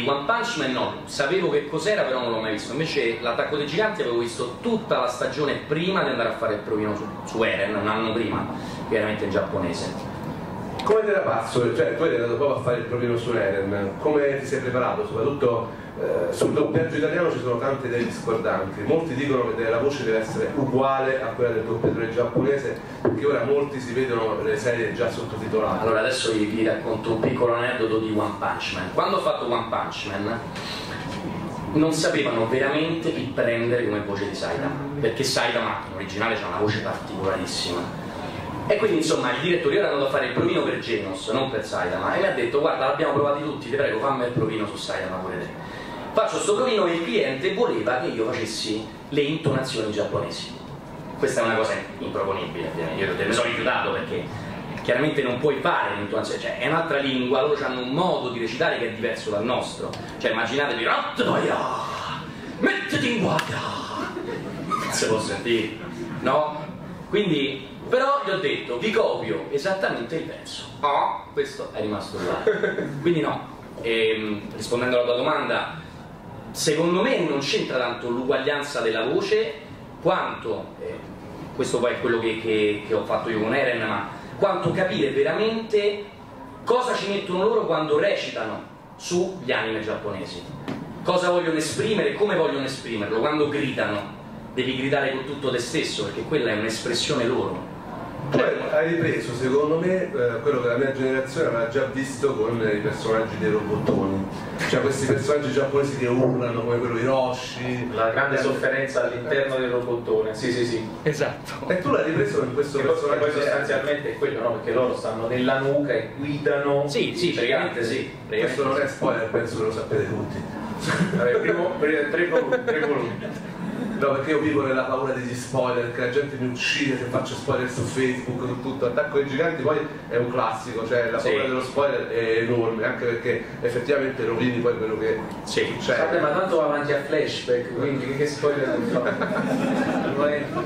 One Punch Man no, sapevo che cos'era però non l'ho mai visto, invece l'Attacco dei Giganti avevo visto tutta la stagione prima di andare a fare il provino su Eren, un anno prima, chiaramente in giapponese. Come te la passo? Cioè, tu eri andato proprio a fare il provino su Eren, come ti sei preparato? Soprattutto sul doppiaggio italiano ci sono tante idee discordanti, molti dicono che la voce deve essere uguale a quella del doppiatore giapponese, perché ora molti si vedono le serie già sottotitolate. Allora adesso vi racconto un piccolo aneddoto di One Punch Man. Quando ho fatto One Punch Man non sapevano veramente chi prendere come voce di Saitama, perché Saitama in originale c'ha una voce particolarissima. E quindi insomma il direttore era andato a fare il provino per Genos, non per Saitama, e mi ha detto guarda l'abbiamo provati tutti, ti prego fammi il provino su Saitama pure te. Faccio sto provino e il cliente voleva che io facessi le intonazioni giapponesi. Questa è una cosa improponibile, ovviamente. Io me sono rifiutato perché chiaramente non puoi fare l'intonazione, cioè è un'altra lingua, loro hanno un modo di recitare che è diverso dal nostro. Cioè immaginatevi Rattaya, mettiti in guardia, non si può sentire, no? Quindi però gli ho detto vi copio esattamente il verso. Oh, questo è rimasto là. Quindi no. Rispondendo alla tua domanda, secondo me non c'entra tanto l'uguaglianza della voce quanto, questo poi è quello che ho fatto io con Eren, ma quanto capire veramente cosa ci mettono loro quando recitano sugli anime giapponesi, cosa vogliono esprimere, come vogliono esprimerlo, quando gridano devi gridare con tutto te stesso perché quella è un'espressione loro. Cioè, hai ripreso, secondo me, quello che la mia generazione aveva già visto con i personaggi dei robottoni. Cioè questi personaggi giapponesi che urlano come quello Hiroshi. La grande sofferenza all'interno del robottone, sì sì sì. Esatto. E tu l'hai ripreso in questo personaggio? Poi sostanzialmente è quello, no? Perché loro stanno nella nuca e guidano. Sì, sì, praticamente sì. Questo non è spoiler, penso che lo sapete tutti. Vabbè, tre volumi. No, perché io vivo nella paura degli spoiler, che la gente mi uccide se faccio spoiler su Facebook, su tutto. Attacco ai Giganti poi è un classico, cioè la paura dello spoiler è enorme, anche perché effettivamente rovini poi quello che succede. Vabbè, ma tanto va avanti a flashback, quindi che spoiler non fa?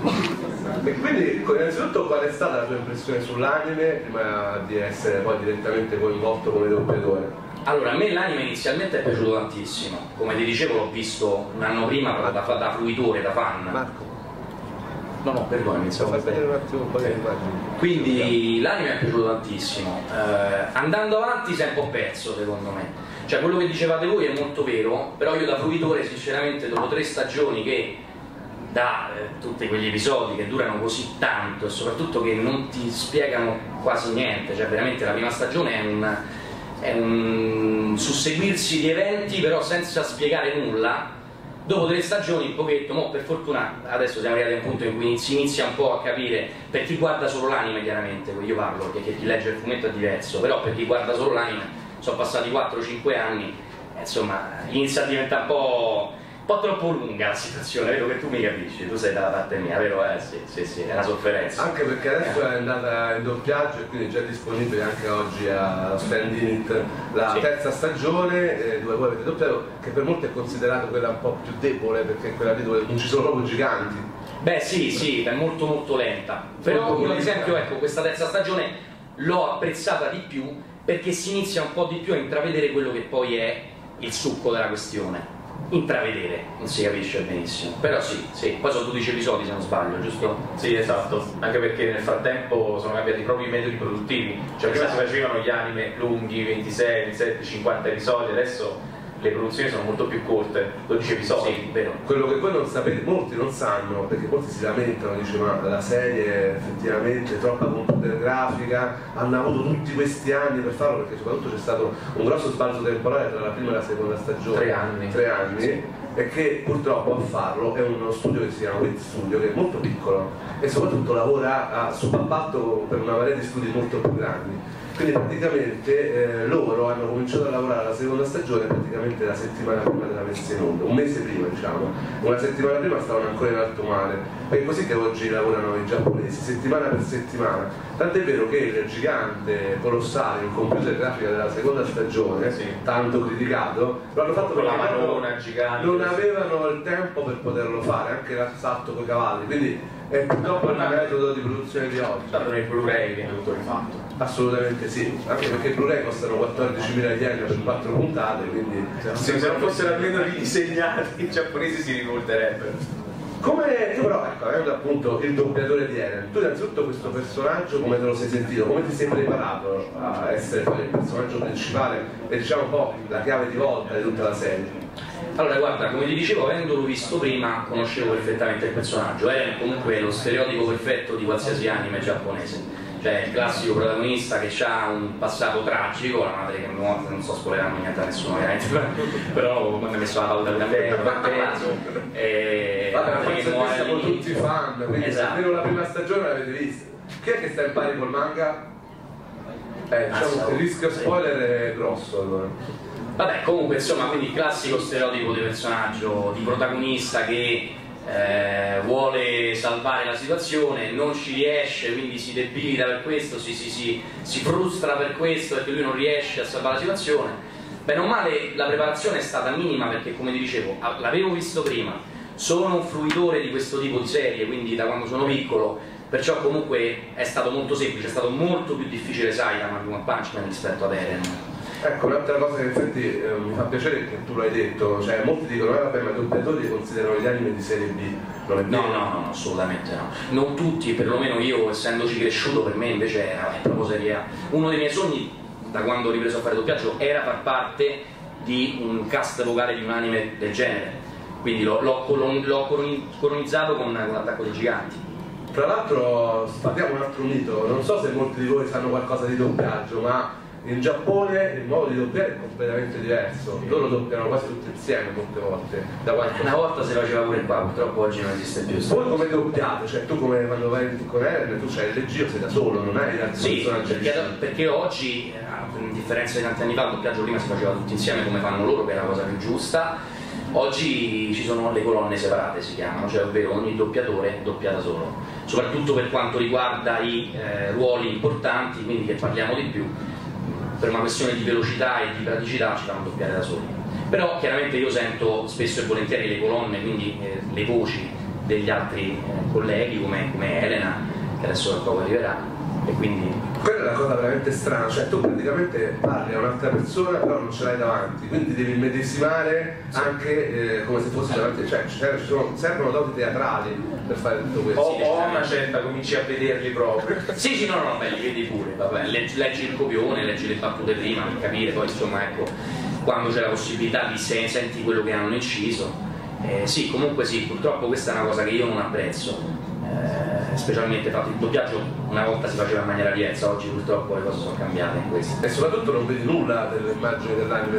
E quindi innanzitutto qual è stata la tua impressione sull'anime prima di essere poi direttamente coinvolto come doppiatore? Allora, a me l'anime inizialmente è piaciuto tantissimo, come ti dicevo l'ho visto un anno prima da fruitore, da fan. Marco. No, perdonami, Fai vedere un attimo un po' di immagini. Quindi l'anime è piaciuto tantissimo, andando avanti si è un po' perso secondo me, cioè quello che dicevate voi è molto vero, però io da fruitore sinceramente dopo 3 stagioni che da tutti quegli episodi che durano così tanto e soprattutto che non ti spiegano quasi niente, cioè veramente la prima stagione è un susseguirsi di eventi però senza spiegare nulla. Dopo 3 stagioni un pochetto, per fortuna adesso siamo arrivati a un punto in cui si inizia un po' a capire, per chi guarda solo l'anime chiaramente, io parlo perché chi legge il fumetto è diverso, però per chi guarda solo l'anime sono passati 4-5 anni, insomma inizia a diventare un po' troppo lunga la situazione, vedo che tu mi capisci, tu sei dalla parte mia, vero? Sì, è una sofferenza. Anche perché adesso è andata in doppiaggio e quindi è già disponibile anche oggi a Stand In It la terza stagione, dove voi avete doppiato, che per molti è considerata quella un po' più debole, perché è quella lì dove non ci sono proprio giganti. Beh sì, è molto molto lenta, però io ad esempio ecco, questa terza stagione l'ho apprezzata di più perché si inizia un po' di più a intravedere quello che poi è il succo della questione. Intravedere, non si capisce benissimo, però sì, poi sono 12 episodi se non sbaglio, giusto? Sì, esatto, anche perché nel frattempo sono cambiati proprio i metodi produttivi, cioè prima si facevano gli anime lunghi, 26, 27, 50 episodi, adesso le produzioni sono molto più corte, 12 episodi. Sì, vero. Quello che voi non sapete, molti non sanno, perché molti si lamentano, dicono ma la serie è effettivamente troppa computer grafica, hanno avuto tutti questi anni per farlo, perché soprattutto c'è stato un grosso sbalzo temporale tra la prima e la seconda stagione. 3 anni. 3 anni. Sì. E che purtroppo a farlo è uno studio che si chiama Wit Studio, che è molto piccolo e soprattutto lavora a subappalto per una marea di studi molto più grandi. Quindi praticamente loro hanno cominciato a lavorare alla seconda stagione praticamente la settimana prima della messa in onda, un mese prima diciamo, una settimana prima stavano ancora in alto mare, è così che oggi lavorano i giapponesi, settimana per settimana, tant'è vero che il gigante colossale, il computer grafica della seconda stagione, tanto criticato, l'hanno fatto con perché la madonna gigante, non avevano il tempo per poterlo fare, anche l'assalto con i cavalli, quindi è purtroppo il metodo di produzione di oggi. Tanto nel Blu-ray viene tutto rifatto. Assolutamente sì, anche perché i Blu-ray costano 14.000 yen per 4 puntate, quindi se non fossero almeno ridisegnati i giapponesi si rivolterebbero. Come, io però, ecco, avendo appunto il doppiatore di Eren, tu innanzitutto questo personaggio come te lo sei sentito? Come ti sei preparato a essere poi il personaggio principale e diciamo un po' la chiave di volta di tutta la serie? Allora guarda, come ti dicevo, avendolo visto prima conoscevo perfettamente il personaggio. Eren comunque è lo stereotipo perfetto di qualsiasi anime giapponese. Cioè il classico protagonista che ha un passato tragico, la madre che è morta, non sto spoilerando niente a nessuno ovviamente, però quando ho messo la pauta da tempo e siamo tutti fan, quindi esatto. almeno la prima stagione l'avete vista. Chi è che sta in pari col manga? Diciamo che il rischio spoiler è grosso allora. Vabbè, comunque insomma, quindi il classico stereotipo di personaggio, di protagonista che vuole salvare la situazione, non ci riesce, quindi si debilita per questo, si frustra per questo perché lui non riesce a salvare la situazione. Bene o male la preparazione è stata minima perché, come ti dicevo, l'avevo visto prima, sono un fruitore di questo tipo di serie, quindi da quando sono piccolo, perciò comunque è stato molto semplice, è stato molto più difficile Saitama di One Punch Man rispetto ad Eren. Ecco, un'altra cosa che infatti mi fa piacere che tu l'hai detto, cioè molti dicono vabbè, ma i doppiatori considerano gli anime di serie B, non è vero? No, assolutamente no. Non tutti, perlomeno io essendoci cresciuto, per me invece è proprio serie A. Uno dei miei sogni, da quando ho ripreso a fare doppiaggio, era far parte di un cast vocale di un anime del genere, quindi l'ho colonizzato con l'Attacco dei Giganti. Tra l'altro sfatiamo un altro mito, non so se molti di voi sanno qualcosa di doppiaggio, ma in Giappone il modo di doppiare è completamente diverso, loro doppiano quasi tutti insieme molte volte. Una volta si faceva pure qua, purtroppo oggi non esiste più. Voi come doppiate? Cioè tu come quando vai con Eren, tu c'hai il reggio, sei da solo, non hai altri personaggi? Perché oggi, in differenza di tanti anni fa, il doppiaggio prima si faceva tutti insieme come fanno loro, che è la cosa più giusta. Oggi ci sono le colonne separate, si chiamano, cioè ovvero ogni doppiatore doppia da solo, soprattutto per quanto riguarda i ruoli importanti, quindi che parliamo di più. Per una questione di velocità e di praticità ci fanno doppiare da soli. Però chiaramente io sento spesso e volentieri le colonne, quindi le voci degli altri colleghi come Elena, che adesso tra poco arriverà, e quindi... Quella è la cosa veramente strana, cioè tu praticamente parli a un'altra persona però non ce l'hai davanti, quindi devi immedesimare anche come se fossi davanti, cioè servono doti teatrali per fare tutto questo. O una certa cominci a vederli proprio. Sì, no, beh, li vedi pure, vabbè, leggi il copione, leggi le battute prima per capire, poi insomma ecco, quando c'è la possibilità di senti quello che hanno inciso. Sì, comunque sì, purtroppo questa è una cosa che io non apprezzo. Specialmente fatto il doppiaggio una volta si faceva in maniera diversa, oggi purtroppo le cose sono cambiate in questo. E soprattutto non vedi nulla delle immagini dell'anime?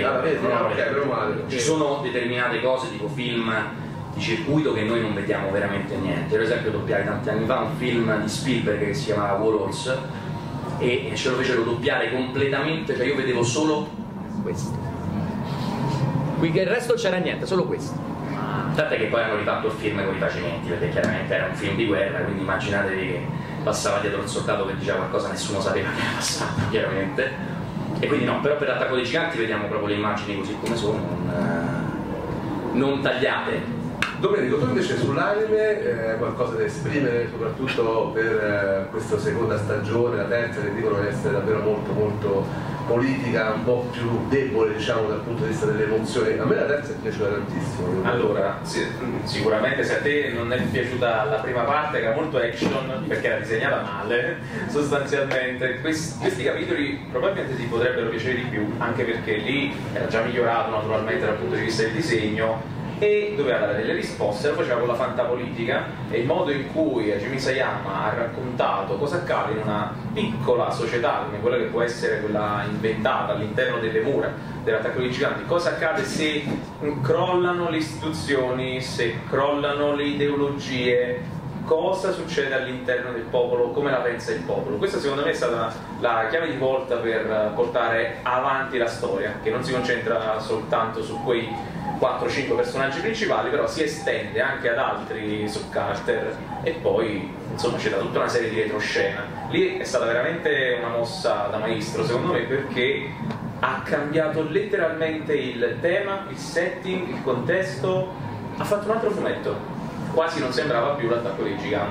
Ci sono determinate cose tipo film di circuito che noi non vediamo veramente niente. Per esempio doppiai tanti anni fa un film di Spielberg che si chiamava Warhorse e ce lo fecero doppiare completamente, cioè io vedevo solo questo. Qui che il resto c'era niente, solo questo. Tanto è che poi hanno rifatto il film con i facimenti, perché chiaramente era un film di guerra, quindi immaginatevi che passava dietro un soldato che diceva qualcosa, nessuno sapeva che era passato, chiaramente. E quindi no, però per l'Attacco dei Giganti vediamo proprio le immagini così come sono, non tagliate. Domenico, tu invece sull'anime qualcosa da esprimere, soprattutto per questa seconda stagione, la terza, che dicono essere davvero molto politica, un po' più debole, diciamo, dal punto di vista delle emozioni. A me la terza è piaciuta tantissimo. Allora, sicuramente se a te non è piaciuta la prima parte, che era molto action, perché era disegnata male, sostanzialmente, questi capitoli probabilmente ti potrebbero piacere di più, anche perché lì era già migliorato naturalmente dal punto di vista del disegno, e doveva dare delle risposte, lo faceva con la fantapolitica e il modo in cui Hajime Isayama ha raccontato cosa accade in una piccola società come quella che può essere quella inventata all'interno delle mura dell'Attacco dei Giganti, cosa accade se crollano le istituzioni, se crollano le ideologie, cosa succede all'interno del popolo, come la pensa il popolo. Questa secondo me è stata la chiave di volta per portare avanti la storia, che non si concentra soltanto su quei 4-5 personaggi principali, però si estende anche ad altri sub-character e poi insomma c'è da tutta una serie di retroscena. Lì è stata veramente una mossa da maestro secondo me, perché ha cambiato letteralmente il tema, il setting, il contesto, ha fatto un altro fumetto, quasi non sembrava più l'Attacco dei Giganti.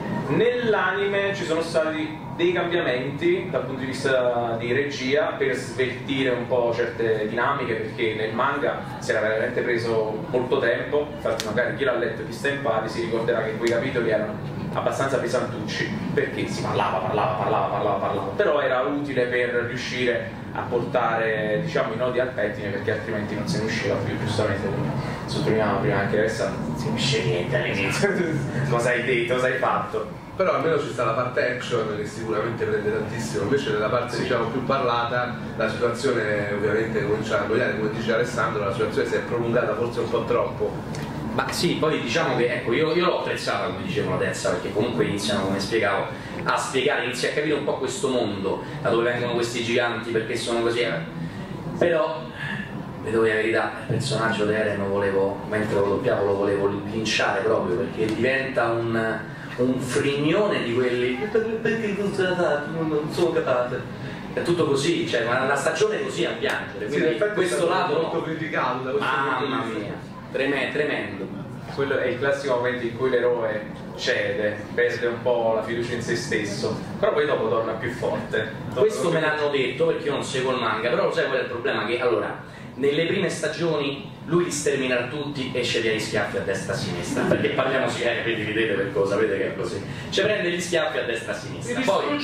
Nell'anime ci sono stati dei cambiamenti dal punto di vista di regia per sveltire un po' certe dinamiche, perché nel manga si era veramente preso molto tempo. Infatti magari chi l'ha letto e chi sta in pari si ricorderà che quei capitoli erano abbastanza pesantucci, perché si parlava, però era utile per riuscire a portare, diciamo, i nodi al pettine, perché altrimenti non se ne usciva più. Giustamente, come sottolineavamo prima anche adesso, non si capisce niente all'inizio. Cosa hai detto, cosa hai fatto? Però almeno ci sta la parte action che sicuramente prende tantissimo, invece nella parte diciamo più parlata la situazione ovviamente comincia a annoiare, come dice Alessandro, la situazione si è prolungata forse un po' troppo. Ma sì, poi diciamo che ecco, io l'ho apprezzata, come dicevo, la terza, perché comunque iniziano, come spiegavo, a spiegare, inizia a capire un po' questo mondo, da dove vengono questi giganti, perché sono così. Però, vedo la verità, il personaggio di Eren mentre lo doppiavo lo volevo linciare proprio, perché diventa un frignone di quelli perché non sono capace. È tutto così, cioè una stagione così a piangere. Quindi sì, questo lato molto criticato da questo mamma mia. Tremendo. Quello è il classico momento in cui l'eroe cede, perde un po' la fiducia in se stesso, però poi dopo torna più forte. Questo me l'hanno detto perché io non seguo il manga, però lo sai qual è il problema? Che allora, nelle prime stagioni lui li sterminerà tutti e sceglie gli schiaffi a destra e a sinistra, perché parliamoci, quindi ridete per cosa, sapete che è così. Cioè prende gli schiaffi a destra e a sinistra, poi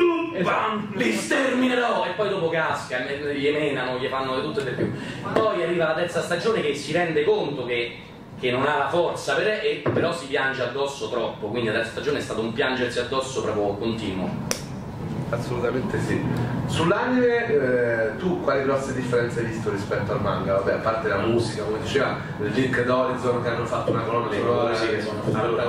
li sterminerò e poi dopo casca, gli menano, gli fanno di tutto e di più. Poi arriva la terza stagione che si rende conto che non ha la forza, però si piange addosso troppo, quindi la terza stagione è stato un piangersi addosso proprio continuo. Assolutamente sì. Sull'anime, tu quali grosse differenze hai visto rispetto al manga? Vabbè, a parte la musica, come diceva il Link d'Horizon, che hanno fatto una colonna sonora, che sono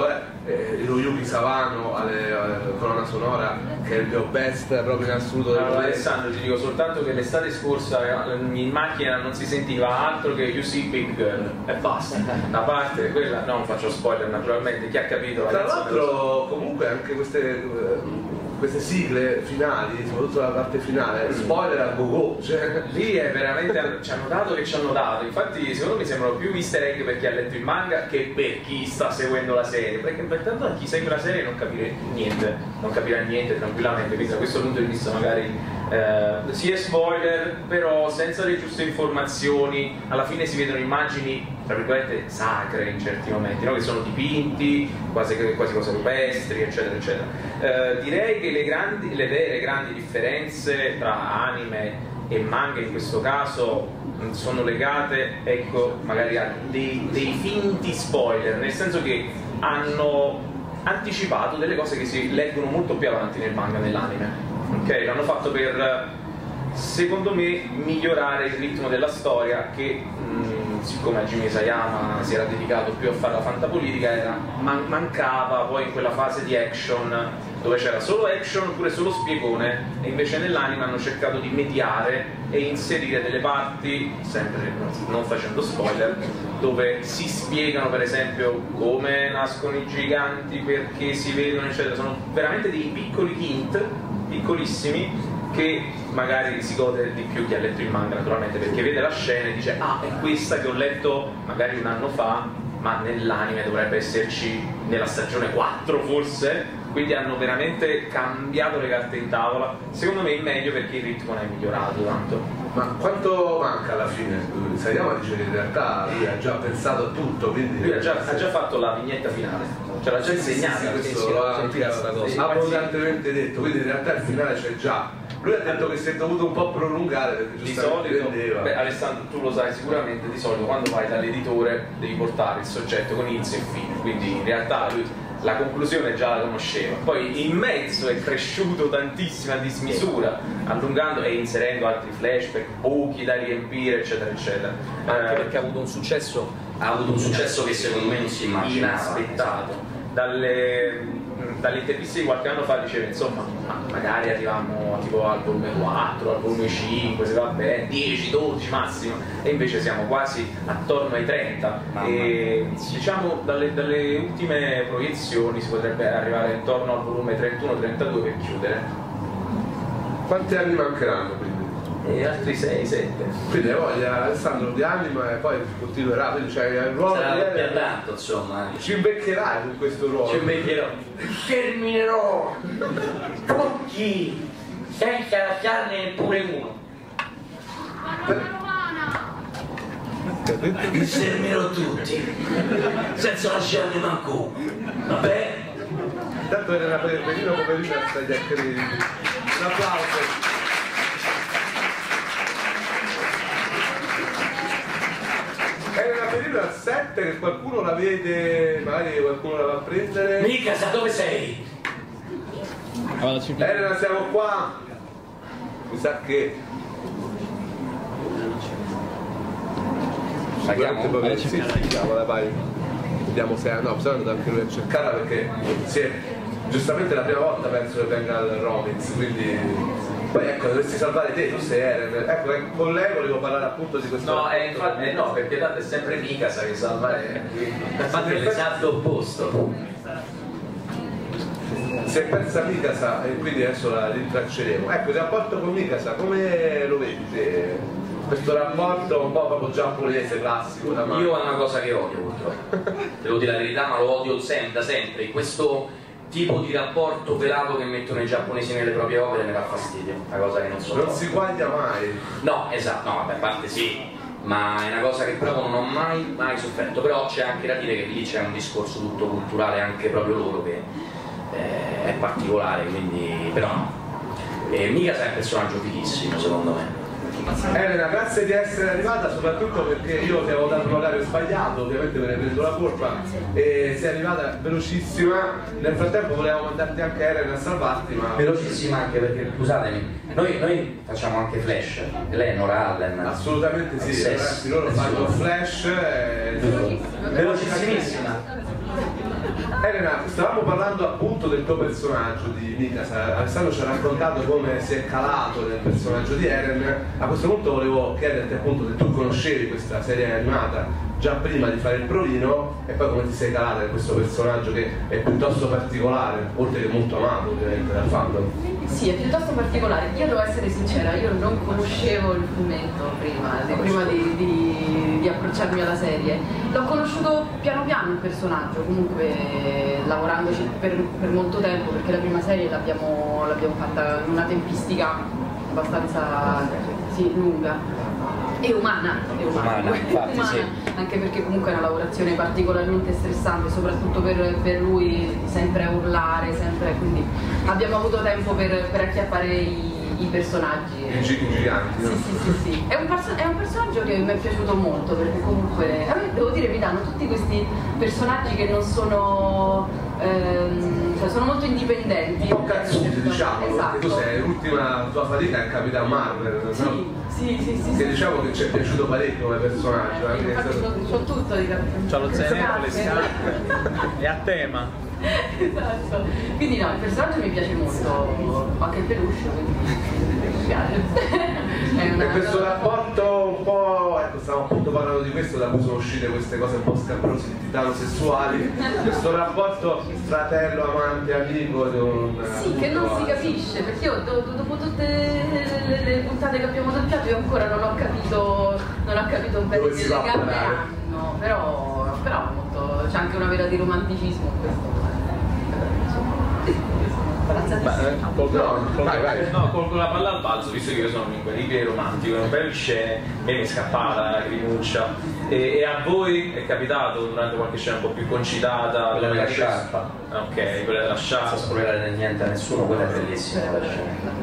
Hiroyuki Sawano alla colonna sonora, che è il mio best proprio in assoluto. Allora, Alessandro, ti dico soltanto che l'estate scorsa in macchina non si sentiva altro che You See Big Girl e basta. A parte quella, no, non faccio spoiler naturalmente, chi ha capito la Tra canzone l'altro comunque anche queste sigle finali, soprattutto la parte finale, spoiler a go-go, cioè lì è veramente ci hanno dato, infatti secondo me sembrano più easter egg per chi ha letto il manga che per chi sta seguendo la serie, perché intanto a chi segue la serie non capirà niente tranquillamente, quindi da questo punto di vista magari sì è spoiler, però senza le giuste informazioni alla fine si vedono immagini tra virgolette sacre in certi momenti, no? Che sono dipinti quasi cose rupestri, eccetera eccetera. Direi che le vere grandi differenze tra anime e manga in questo caso sono legate, ecco, magari a dei finti spoiler, nel senso che hanno anticipato delle cose che si leggono molto più avanti nel manga e nell'anime. Ok, l'hanno fatto per, secondo me, migliorare il ritmo della storia che, siccome Hajime Isayama si era dedicato più a fare la fantapolitica, mancava poi in quella fase di action dove c'era solo action oppure solo spiegone, e invece nell'anime hanno cercato di mediare e inserire delle parti, sempre non facendo spoiler, dove si spiegano per esempio come nascono i giganti, perché si vedono, eccetera. Sono veramente dei piccoli hint, piccolissimi, che magari si gode di più chi ha letto il manga, naturalmente, perché vede la scena e dice ah, è questa che ho letto magari un anno fa, ma nell'anime dovrebbe esserci nella stagione 4 forse, quindi hanno veramente cambiato le carte in tavola. Secondo me è meglio perché il ritmo ne è migliorato tanto. Ma quanto manca alla fine? Sayama dice che in realtà lui ha già pensato a tutto, quindi lui ha già fatto la vignetta finale, cioè l'ha già insegnata, questo lo ha abbondantemente detto, quindi in realtà il finale c'è già. Lui ha detto che si è dovuto un po' prolungare perché di solito, vendeva. Alessandro, tu lo sai sicuramente, di solito quando vai dall'editore devi portare il soggetto con inizio e fine, quindi in realtà lui la conclusione già la conosceva, poi in mezzo è cresciuto tantissimo a dismisura, allungando e inserendo altri flashback, buchi da riempire, eccetera eccetera, anche perché ha avuto un successo che secondo me non si immaginava, inaspettato. Dalle interviste di qualche anno fa diceva insomma magari arriviamo tipo al volume 4, al volume 5, se va bene, 10, 12 massimo, e invece siamo quasi attorno ai 30 e diciamo dalle ultime proiezioni si potrebbe arrivare intorno al volume 31-32 per chiudere. Quanti anni mancheranno quindi? E altri 6, 7. Quindi voglia Alessandro di anima e poi continuerà, quindi c'è il ruolo sarà di Eren. tanto, insomma. Ci invecchierai con questo ruolo. Ci invecchierò. Terminerò tutti senza lasciarne neppure uno. Li sterminerò tutti senza lasciarne manco uno. Vabbè? Tanto era per il benino poverino stai a credere. Un applauso. Era una periodo al 7 che qualcuno la vede, magari qualcuno la va a prendere. Mikasa, dove sei? Elena, siamo qua. Mi sa che Paghiamo? Sì, vai. Vediamo se no, bisogna andare anche lui a cercarla perché giustamente la prima volta penso che venga al Romix, quindi poi ecco, dovresti salvare te, tu sei Eren. Ecco, con lei volevo parlare appunto di questo. No, infatti, no, perché tanto è sempre Mikasa che salva Eren. Infatti è l'esatto opposto. Si è persa Mikasa e quindi adesso la rintracceremo. Ecco, il rapporto con Mikasa, come lo vedi te? Questo rapporto un po' proprio giapponese classico da mano. Io è una cosa che odio purtroppo, devo dire la verità, ma lo odio da sempre. Questo tipo di rapporto velato che mettono i giapponesi nelle proprie opere mi dà fastidio, una cosa che non so. Non si guaglia mai. No, esatto, no, vabbè, a parte sì, ma è una cosa che proprio non ho mai sofferto. Però c'è anche da dire che lì c'è un discorso tutto culturale, anche proprio loro, che è particolare, quindi però no. Mikasa è un personaggio fighissimo, secondo me. Elena, grazie di essere arrivata, soprattutto perché io ti avevo dato un orario sbagliato, ovviamente me ne prendo la colpa e sei arrivata velocissima. Nel frattempo volevamo mandarti anche Elena a salvarti, ma Velocissima anche perché, scusatemi, noi facciamo anche Flash, lei è Nora Allen. assolutamente sì, Sesso. ragazzi, loro fanno Flash Velocissimissima. Elena, stavamo parlando appunto del tuo personaggio di Mikasa. Alessandro ci ha raccontato come si è calato nel personaggio di Eren. A questo punto volevo chiederti appunto se tu conoscevi questa serie animata già prima di fare il provino e poi come ti sei calata in questo personaggio che è piuttosto particolare, oltre che molto amato ovviamente dal fandom. Sì, è piuttosto particolare. Io devo essere sincera, io non conoscevo il fumetto prima di approcciarmi alla serie. L'ho conosciuto piano piano il personaggio, comunque lavorandoci per molto tempo, perché la prima serie l'abbiamo fatta in una tempistica abbastanza lunga. E umana, infatti, sì. Anche perché comunque è una lavorazione particolarmente stressante, soprattutto per lui, sempre a urlare, quindi abbiamo avuto tempo per acchiappare i personaggi. I giganti, no? Sì. È un personaggio che mi è piaciuto molto, perché comunque a me, devo dire, mi danno tutti questi personaggi che non sono cioè sono molto indipendenti. Un po' cazzuti, diciamo, esatto. perché tu sei l'ultima tua fatica è Capitan Marvel, no? Sì. Che diciamo che ci è piaciuto parecchio come personaggio. Anche Infatti c'ho tutto di Capitan. C'ha lo zainetto, le scarpe, è a tema. Esatto. Quindi no, il personaggio mi piace molto, anche il peluche, quindi mi piace. E questo rapporto un po', ecco, stavamo appunto parlando di questo, da cui sono uscite queste cose un po' scabrose di titano-sessuali, questo rapporto fratello, amante, amico sì, che non si capisce, perché io dopo tutte le puntate che abbiamo doppiato io ancora non ho capito bene che legame hanno, però molto, c'è anche una vela di romanticismo in questo. Colgo la palla al balzo, visto che io sono un inguaribile romantico, in belle scene, me mi è scappata la lacrimuccia. E a voi è capitato durante qualche scena un po' più concitata? Quella della sciarpa. Ok, quella della sciarpa. Non spoilerare niente a nessuno, quella è bellissima quella scena.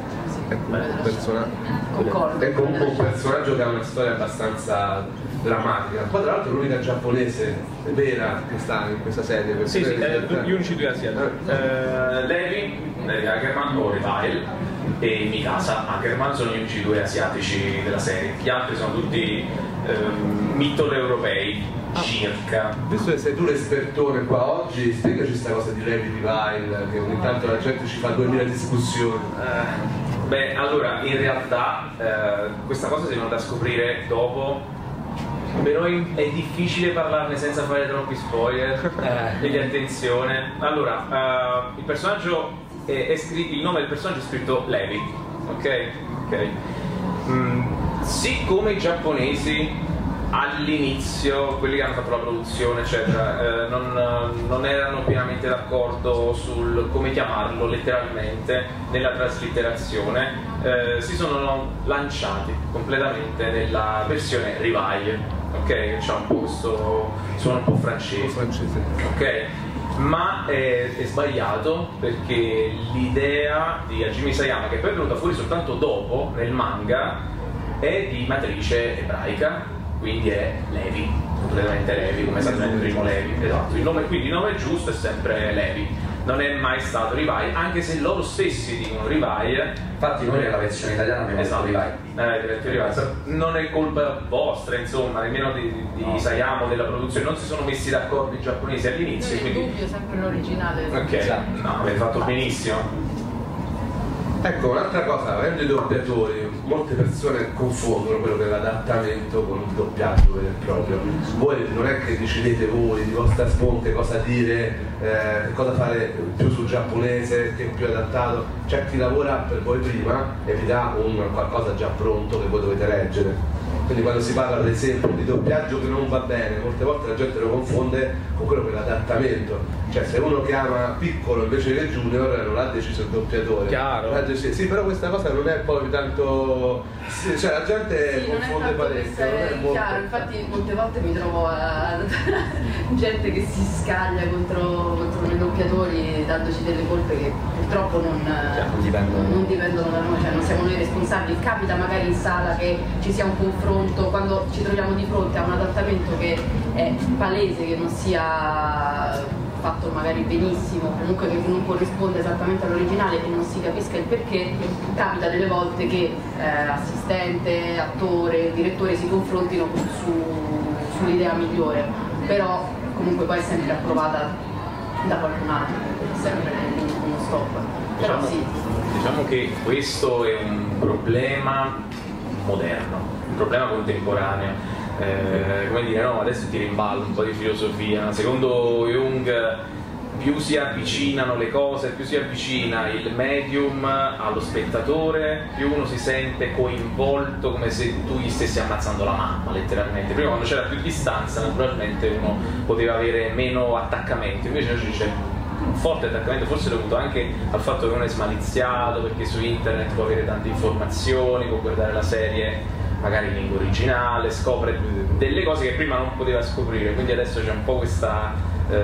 Concordo. È comunque un personaggio che ha una storia abbastanza drammatica. Poi tra l'altro l'unica giapponese vera che sta in questa serie. Sì, gli unici due asiatici. Levi Ackerman o Revile e Mikasa Ackerman sono gli unici due asiatici della serie. Gli altri sono tutti mitteleuropei circa. Visto che sei tu l'espertone qua oggi, spiegaci questa cosa di Levi Revile, che ogni tanto la gente ci fa 2000 discussioni. Beh, allora, in realtà questa cosa si è venuta a scrivere dopo. Per noi è difficile parlarne senza fare troppi spoiler, quindi attenzione. Allora, il personaggio il nome del personaggio è scritto Levi, ok? Siccome i giapponesi all'inizio, quelli che hanno fatto la produzione eccetera, non erano pienamente d'accordo sul come chiamarlo letteralmente nella traslitterazione, si sono lanciati completamente nella versione Rivaille, ok? C'ha un po' questo suono un po' francese, ok? Ma è sbagliato, perché l'idea di Hajime Isayama, che poi è venuta fuori soltanto dopo nel manga, è di matrice ebraica, quindi è Levi, completamente Levi, come sapete il primo Levi, esatto. Quindi il nome giusto è sempre Levi, non è mai stato Rivai, anche se loro stessi dicono Rivai. Infatti noi nella versione italiana abbiamo detto Rivai. Non è colpa vostra, insomma, nemmeno di Isayama o della produzione, non si sono messi d'accordo i giapponesi all'inizio. Non è quindi dubbio, sempre l'originale. Ok, esatto. No, avete fatto benissimo. Ecco, un'altra cosa, avendo i doppiatori, molte persone confondono quello che è l'adattamento con il doppiaggio vero e proprio. Voi non è che decidete voi di vostra sponte cosa dire, cosa fare più sul giapponese, che più adattato. C'è chi lavora per voi prima e vi dà qualcosa già pronto che voi dovete leggere. Quindi quando si parla per esempio di doppiaggio che non va bene, molte volte la gente lo confonde con quello che è l'adattamento. Cioè se uno chiama Piccolo invece che Junior non l'ha deciso il doppiatore. Chiaro. Sì, però questa cosa non è poi tanto. Sì, cioè la gente confonde parecchio. Non è molto chiaro, infatti molte volte mi trovo a gente che si scaglia contro noi doppiatori dandoci delle colpe che purtroppo non dipendono da noi, cioè non siamo noi responsabili. Capita magari in sala che ci sia un confronto, quando ci troviamo di fronte a un adattamento che è palese, che non sia fatto magari benissimo, comunque che non corrisponde esattamente all'originale e non si capisca il perché, capita delle volte che assistente, attore, direttore si confrontino sull'idea migliore, però comunque poi è sempre approvata da qualcun altro, è sempre uno stop. Però Diciamo che questo è un problema moderno, un problema contemporaneo. Come dire, no, adesso ti rimballo un po' di filosofia. Secondo Jung, più si avvicinano le cose, più si avvicina il medium allo spettatore, più uno si sente coinvolto, come se tu gli stessi ammazzando la mamma, letteralmente. Prima, quando c'era più distanza, naturalmente uno poteva avere meno attaccamento, invece oggi c'è un forte attaccamento, forse dovuto anche al fatto che uno è smaliziato, perché su internet può avere tante informazioni, può guardare la serie magari in lingua originale, scopre delle cose che prima non poteva scoprire, quindi adesso c'è un po' questa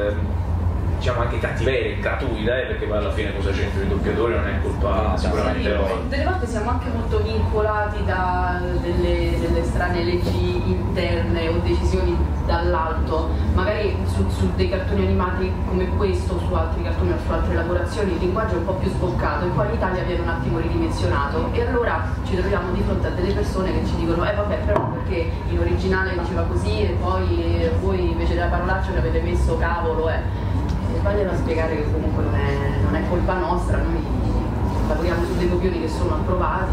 diciamo anche cattiveria gratuita, perché poi alla fine cosa c'entra il doppiatore, non è colpa sicuramente loro. Delle volte siamo anche molto vincolati da delle strane leggi interne o decisioni dall'alto, magari su dei cartoni animati come questo, su altri cartoni o su altre lavorazioni il linguaggio è un po' più sboccato e qua in Italia viene un attimo ridimensionato e allora ci troviamo di fronte a delle persone che ci dicono vabbè, però perché in originale diceva così e poi voi invece della parolaccia che avete messo cavolo sbagliano a spiegare che comunque non è colpa nostra, noi lavoriamo su dei copioni che sono approvati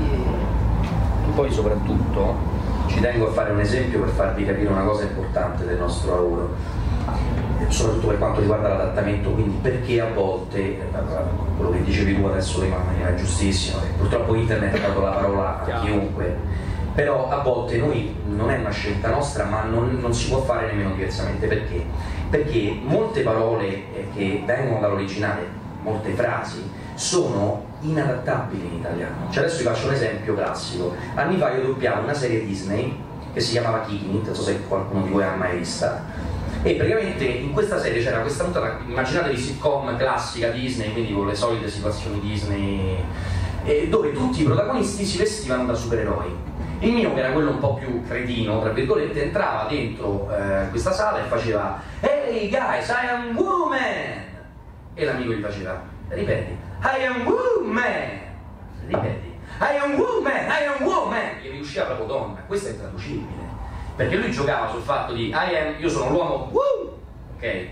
e poi soprattutto ci tengo a fare un esempio per farvi capire una cosa importante del nostro lavoro, soprattutto per quanto riguarda l'adattamento, quindi perché a volte, quello che dicevi tu adesso prima in maniera giustissima, purtroppo internet ha dato la parola a chiunque, però a volte noi non è una scelta nostra, ma non si può fare nemmeno diversamente. Perché? Perché molte parole che vengono dall'originale, molte frasi, sono inadattabili in italiano. Cioè adesso vi faccio un esempio classico. Anni fa io doppiavo una serie Disney che si chiamava Kicking It, non so se qualcuno di voi ha mai vista, e praticamente in questa serie c'era questa puntata, immaginatevi sitcom classica Disney, quindi con le solite situazioni Disney, dove tutti i protagonisti si vestivano da supereroi. Il mio, che era quello un po' più cretino, tra virgolette, entrava dentro questa sala e faceva "Hey guys, I am woman!" E l'amico gli faceva "Ripeti, I am woman!" Ripeti, I am woman, I am woman! E mi usciva proprio donna. Questo è intraducibile, perché lui giocava sul fatto di io sono l'uomo, ok?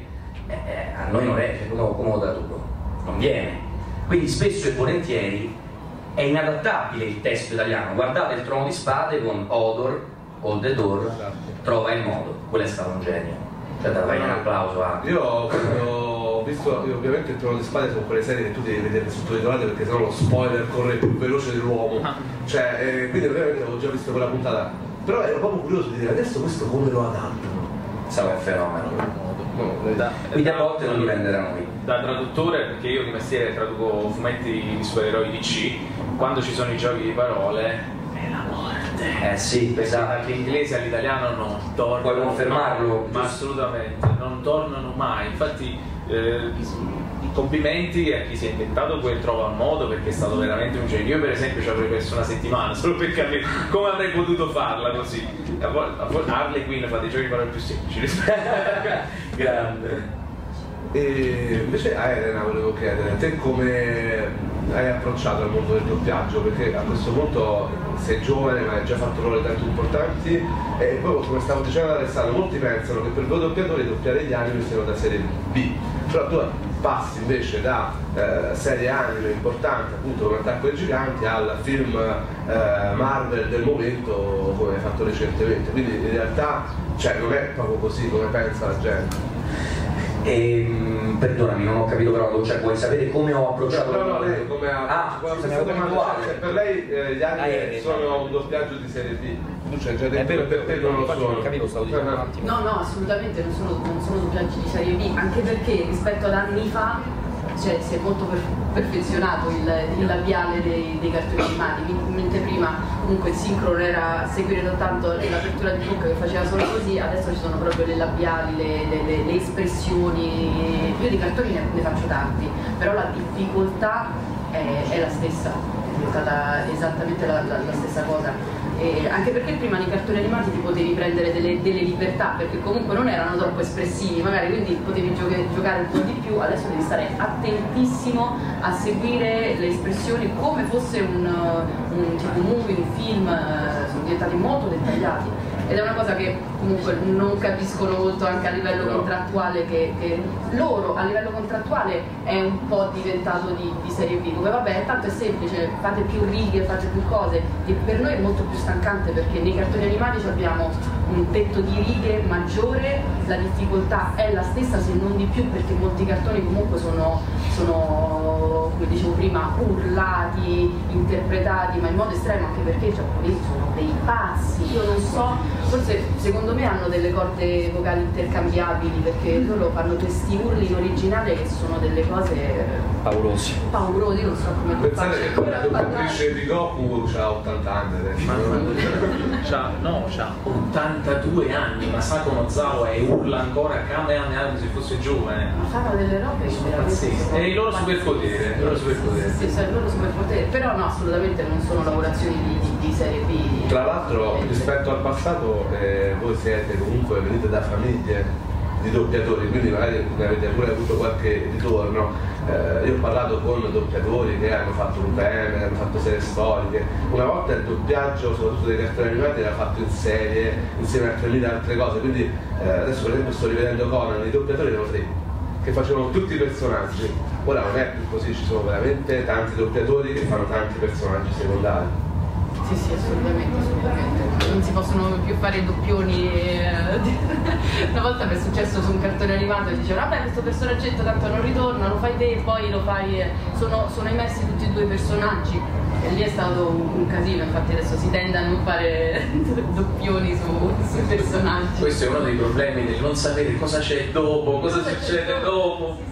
A noi non è, come tradurlo? Non viene. Quindi spesso e volentieri è inadattabile il testo italiano. Guardate il Trono di Spade con Odor, Hold the Door, trova il modo. Quello è stato un genio. Cioè da fare un applauso a... Io quando ho visto, ovviamente il Trono di Spade sono quelle serie che tu devi vedere sottotitolate perché sennò lo spoiler corre più veloce dell'uomo, cioè, quindi ovviamente avevo già visto quella puntata, però ero proprio curioso di dire adesso questo come lo adattano. Sarà un fenomeno. Quindi a volte non dipende da noi. Da traduttore, perché io di mestiere traduco fumetti di supereroi DC, quando ci sono i giochi di parole è la morte. Sì, esatto. Dall'inglese all'italiano non tornano. Puoi confermarlo? Ma assolutamente, non tornano mai. Infatti complimenti a chi si è inventato quel trova un modo, perché è stato veramente un genio. Io per esempio ci avrei perso una settimana solo per capire come avrei potuto farla così. A volte Harley Quinn fa dei giochi di parole più semplici. Grande. E invece a Elena volevo chiedere, te come hai approcciato al mondo del doppiaggio? Perché a questo punto sei giovane ma hai già fatto ruoli tanto importanti e poi, come stavo dicendo ad Alessandro, molti pensano che per voi doppiatori doppiare gli anime siano da serie B, però tu passi invece da serie anime importanti, appunto come Attacco ai Giganti, al film Marvel del momento come hai fatto recentemente, quindi in realtà cioè, non è proprio così come pensa la gente. Perdonami, non ho capito però, cioè vuoi sapere come ho approcciato? No, lei come ha cioè, per lei gli anime sono un doppiaggio di serie B. Tu c'hai già detto che per te non lo sono. Non capivo, stavo dicendo un attimo. No, assolutamente non sono doppiaggi di serie B, anche perché rispetto ad anni fa cioè, si è molto perfezionato il labiale dei cartoni animati, mentre prima comunque il sincro era seguire soltanto l'apertura di bocca che faceva solo così, adesso ci sono proprio le labiali, le espressioni. Io di cartoni ne faccio tanti, però la difficoltà è la stessa, è stata esattamente la stessa cosa. Anche perché prima nei cartoni animati ti potevi prendere delle libertà, perché comunque non erano troppo espressivi, magari, quindi potevi giocare un po' di più. Adesso devi stare attentissimo a seguire le espressioni come fosse un tipo movie, un film, sono diventati molto dettagliati ed è una cosa che comunque non capiscono molto anche a livello contrattuale, che loro a livello contrattuale è un po' diventato di serie B, come vabbè tanto è semplice, fate più righe, fate più cose, e per noi è molto più stancante perché nei cartoni animati abbiamo un tetto di righe maggiore, la difficoltà è la stessa se non di più, perché molti cartoni comunque sono come dicevo prima urlati, interpretati, ma in modo estremo, anche perché i giapponesi sono dei pazzi. Io non so, forse secondo me hanno delle corde vocali intercambiabili, perché loro fanno questi urli in originale che sono delle cose paurosi, io non so come pensare che la doppiatrice di Goku ha 80 anni adesso. C'ha 82 anni, Masako Nozawa, e urla ancora Kamehameha come se fosse giovane. Ma fanno delle robe sono pazzesche. È il loro superpotere, il loro superpotere. Sì, è il loro superpotere, però no, assolutamente non sono lavorazioni di serie B. Tra l'altro rispetto al passato voi siete comunque, venite da famiglie di doppiatori, quindi magari ne avete pure avuto qualche ritorno. Io ho parlato con doppiatori che hanno fatto Lupin, hanno fatto serie storiche. Una volta il doppiaggio, soprattutto dei cartoni animati, era fatto in serie insieme a 3.000 altre cose, quindi adesso per esempio sto rivedendo Conan, i doppiatori erano 3 che facevano tutti i personaggi. Ora non è più così, ci sono veramente tanti doppiatori che fanno tanti personaggi secondari. Sì, assolutamente. Non si possono più fare doppioni. Una volta mi è successo su un cartone animato e dicevano vabbè questo personaggetto tanto non ritorna, lo fai te, poi lo fai. Sono immersi tutti e due i personaggi. E lì è stato un casino, infatti adesso si tende a non fare doppioni sui personaggi. Questo è uno dei problemi del non sapere cosa c'è dopo, cosa succede dopo.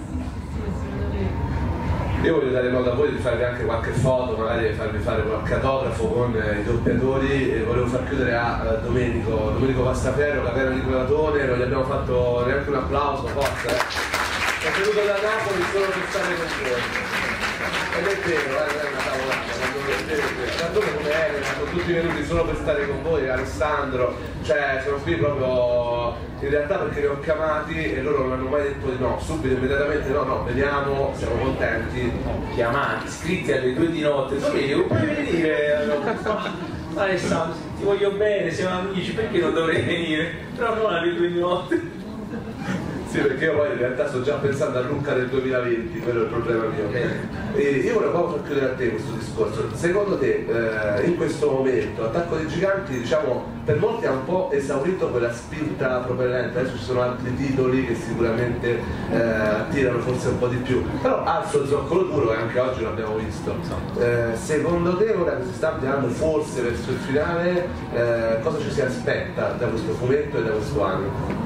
Io voglio dare modo a voi di farvi anche qualche foto, magari farvi fare qualche autografo con i doppiatori, e volevo far chiudere a Domenico Vastaferro, la vera di Platone, non gli abbiamo fatto neanche un applauso, forza, È venuto da Napoli solo per stare con voi. Ed è vero, è una tavolata, tanto come Elena, sono tutti venuti solo per stare con voi, Alessandro, cioè sono qui proprio in realtà perché li ho chiamati e loro non hanno mai detto di no, subito, immediatamente no, veniamo, siamo contenti. Chiamati, iscritti alle 2 di notte, Domenico, puoi venire? Alessandro, ti voglio bene, siamo amici, perché non dovrei venire? Però non alle 2 di notte. Sì, perché io poi in realtà sto già pensando a Lucca del 2020, quello è il problema mio. E io volevo proprio far chiudere a te questo discorso. Secondo te, in questo momento, Attacco dei Giganti, diciamo, per molti ha un po' esaurito quella spinta propellente, adesso ci sono altri titoli che sicuramente attirano forse un po' di più, però ha il suo zoccolo duro e anche oggi l'abbiamo visto. Secondo te, ora che si sta avviando forse verso il finale, cosa ci si aspetta da questo fumetto e da questo anno?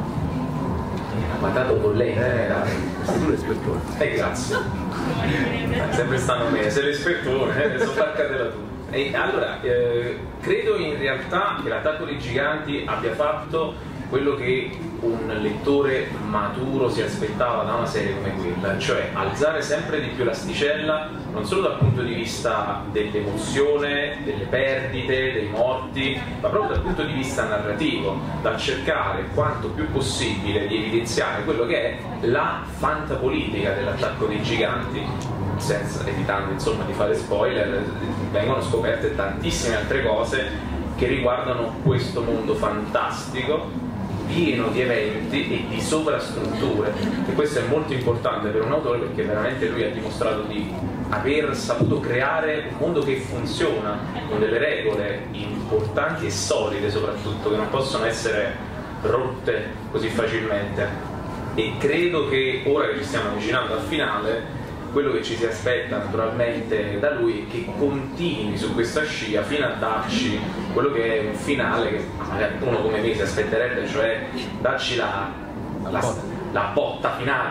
Ma dato con lei, tu l'espertore. grazie. Sempre stanno me, sei l'espertore, sono barcatela tu. E allora, credo in realtà che l'Attacco dei Giganti abbia fatto quello che un lettore maturo si aspettava da una serie come quella, cioè alzare sempre di più l'asticella, non solo dal punto di vista dell'emozione, delle perdite, dei morti, ma proprio dal punto di vista narrativo, da cercare quanto più possibile di evidenziare quello che è la fantapolitica dell'Attacco dei Giganti, senza, evitando insomma di fare spoiler. Vengono scoperte tantissime altre cose che riguardano questo mondo fantastico pieno di eventi e di sovrastrutture, e questo è molto importante per un autore, perché veramente lui ha dimostrato di aver saputo creare un mondo che funziona con delle regole importanti e solide, soprattutto, che non possono essere rotte così facilmente. E credo che ora che ci stiamo avvicinando al finale, quello che ci si aspetta naturalmente da lui è che continui su questa scia fino a darci quello che è un finale che magari uno come me si aspetterebbe, cioè darci la botta finale,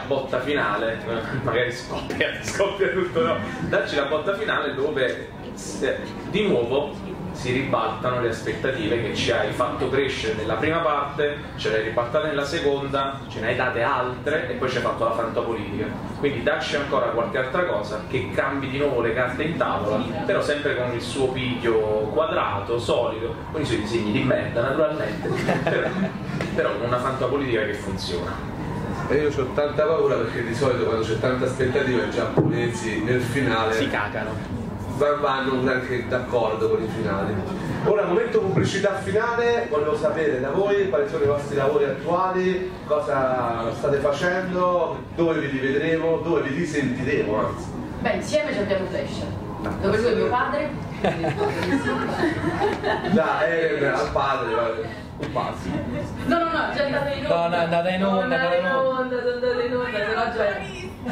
magari scoppia tutto, no? Darci la botta finale dove di nuovo si ribaltano le aspettative che ci hai fatto crescere nella prima parte, ce le hai ribaltate nella seconda, ce ne hai date altre e poi ci hai fatto la fantapolitica. Quindi dacci ancora qualche altra cosa che cambi di nuovo le carte in tavola, però sempre con il suo piglio quadrato, solido, con i suoi disegni di merda naturalmente, però con una fantapolitica che funziona. E io ho tanta paura perché di solito quando c'è tanta aspettativa i giapponesi nel finale si cagano, vanno anche d'accordo con i finali. Ora, momento pubblicità finale, volevo sapere da voi quali sono i vostri lavori attuali, cosa state facendo, dove vi rivedremo, dove vi risentiremo anzi. Beh, insieme ci abbiamo Flash, dove lui è mio padre. Da Eren al padre, un passo. No, già è andata in onda. No, è andata in onda, se no già è.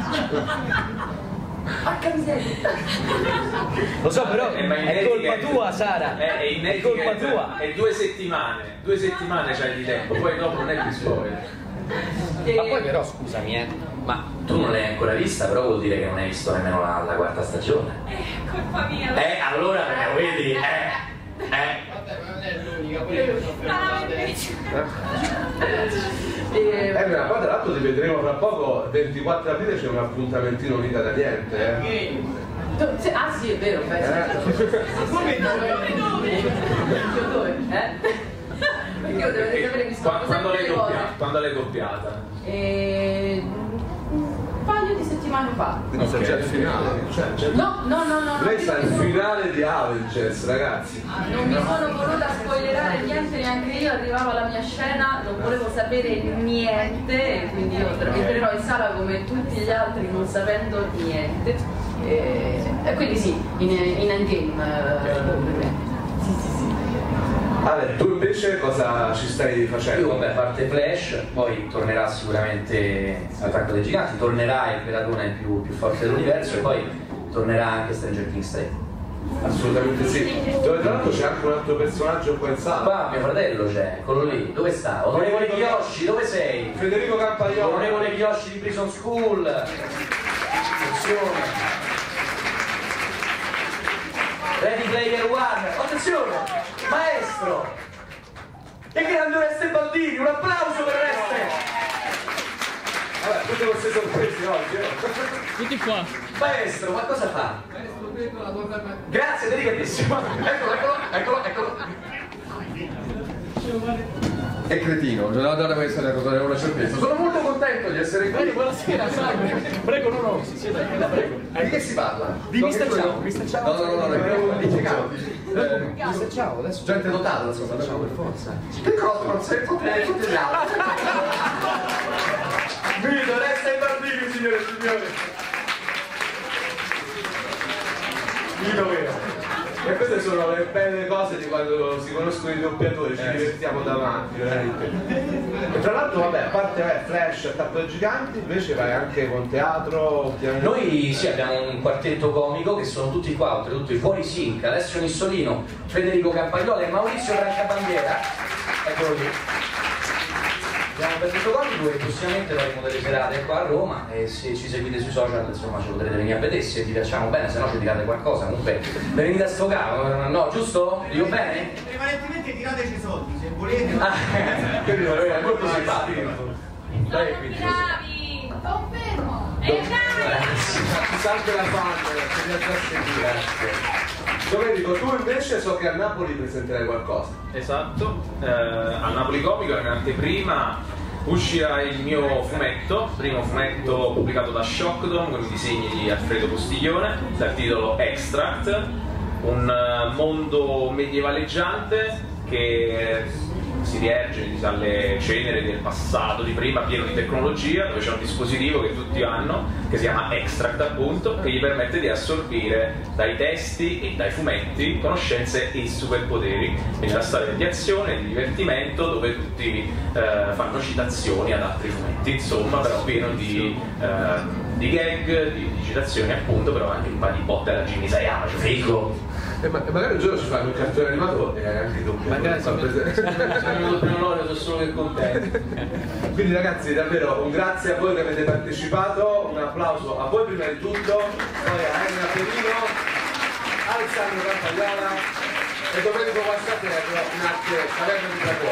Porca miseria. Lo so, però è colpa tua, Sara. È colpa tua. È 2 settimane c'hai di tempo, poi dopo non è più spoiler. Ma poi però scusami, ma tu non l'hai ancora vista, però vuol dire che non hai visto nemmeno la quarta stagione. Colpa mia. Allora vedi, Vabbè, ma non è l'unica, poi tra l'altro ti vedremo fra poco, 24 aprile c'è un appuntamentino mica da niente, Ah sì, è vero, come dove? Perché io devo sapere che quando l'hai doppiata? Un paio di settimane fa. Quindi sta già il finale. No. Lei sta al finale di Avengers, ragazzi. Non mi sono voluta spoilerare niente, neanche io, arrivavo alla mia scena, non volevo sapere niente, quindi io entrerò in sala come tutti gli altri non sapendo niente. E quindi sì, in endgame. Sì. Ale, tu invece cosa ci stai facendo? Io vabbè, a parte Flash, poi tornerà sicuramente Attacco dei Giganti, tornerà il pedagone più forte dell'universo e poi tornerà anche Stranger Things 3. Assolutamente sì. Dove tra l'altro c'è anche un altro personaggio qua in sala. Qua mio fratello c'è, eccolo lì, dove sta? Onorevole Kiyoshi, dove sei? Federico Campagnolo. Onorevole Kiyoshi di Prison School. Attenzione. Ready Player One, attenzione, maestro! E grande Oreste Baldini, un applauso per Oreste! Vabbè, tutte queste sorprese oggi, tutti qua. Maestro, ma cosa fa? Grazie, delicatissimo! Eccolo! È cretino, non deve essere una certezza. Sono molto contento di essere qui. Buonasera, prego, no, si sieda, prego. Di che si parla? Di Mr. Ciao. No, dice ciao. Mr. Ciao, adesso. Gente dotata, insomma. Ciao, per forza. Che cosa non sei tutti gli altri? E queste sono le belle cose di quando si conoscono i doppiatori, ci divertiamo davanti, veramente. E tra l'altro, vabbè, a parte Flash e Tappo Giganti, invece vai anche con teatro. Noi sì, abbiamo un quartetto comico che sono tutti qua, oltretutto i Fuori Sync, Alessio Nissolino, Federico Campagnoli e Maurizio Brancabandiera. Eccolo lì. Abbiamo un quartetto comico e prossimamente faremo delle serate qua a Roma e se ci seguite sui social insomma ci potrete venire a vedere se vi piacciamo bene, se no ci tirate qualcosa, comunque venite a sfogare, no, giusto? Dico bene? Prevalentemente tirateci i soldi se volete. Quindi È molto simpatico. Dai qui. Bravi! Confermo! E bravi! Ci salve la fan, ci piace a seguire. Domenico, tu invece so che a Napoli presenterai qualcosa. Esatto, al Napoli Comico in anteprima uscirà il mio fumetto, primo fumetto pubblicato da Shockdom con i disegni di Alfredo Postiglione, dal titolo Extract, un mondo medievaleggiante che si rierge dalle ceneri del passato di prima, pieno di tecnologia, dove c'è un dispositivo che tutti hanno, che si chiama Extract appunto, che gli permette di assorbire dai testi e dai fumetti conoscenze e superpoteri. Quindi una storia di azione, di divertimento, dove tutti fanno citazioni ad altri fumetti, insomma, però pieno di gag, di citazioni appunto, però anche un po' di botte alla Jimmy Sayama, cioè figo. E magari un giorno ci fanno un cartone animato e anche doppio. Magari sono solo che contento. Quindi ragazzi, davvero un grazie a voi che avete partecipato, un applauso a voi prima di tutto, poi a Elena Perino, Alessandro Campagliola e Domenico Guastaterro in arte Taverna di Dragone.